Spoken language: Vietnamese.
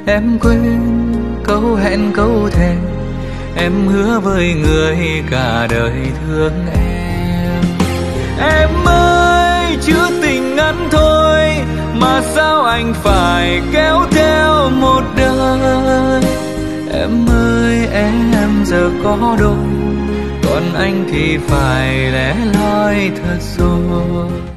Em quên câu hẹn câu thề, em hứa với người cả đời thương em. Em ơi chữ tình ngắn thôi mà sao anh phải kéo theo một đời. Em ơi em giờ có đôi, còn anh thì phải lẻ loi thật rồi.